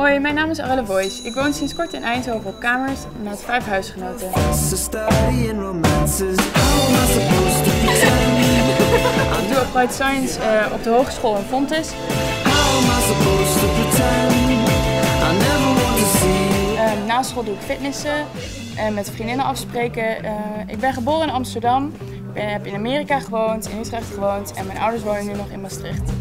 Hoi, mijn naam is Arelle Boys. Ik woon sinds kort in Eindhoven op kamers met 5 huisgenoten. Ik doe Applied Science op de hogeschool in Fontys. Na school doe ik fitnessen en met vriendinnen afspreken. Ik ben geboren in Amsterdam, heb in Amerika gewoond, in Utrecht gewoond en mijn ouders wonen nu nog in Maastricht.